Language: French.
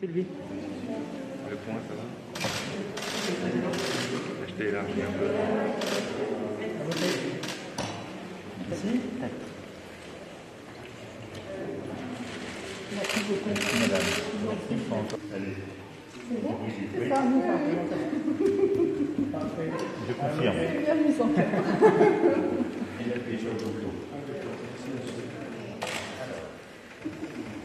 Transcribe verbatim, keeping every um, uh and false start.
Sylvie. Le point, ça va? Je t'ai élargi un peu. Ici. Merci beaucoup. Merci madame. Merci. Allez. C'est bon? C'est ça, nous, parfait. Je confirme. C'est bien amusant. Il a fait chaud au boulot.